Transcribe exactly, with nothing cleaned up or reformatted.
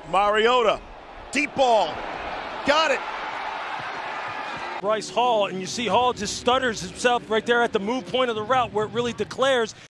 Mariota, deep ball, got it. Bryce Hall, and you see Hall just stutters himself right there at the move point of the route where it really declares.